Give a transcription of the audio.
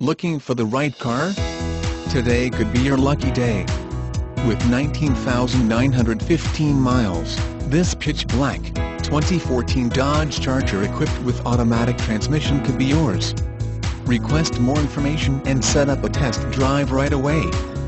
Looking for the right car? Today could be your lucky day. With 19,915 miles, this pitch black, 2014 Dodge Charger equipped with automatic transmission could be yours. Request more information and set up a test drive right away.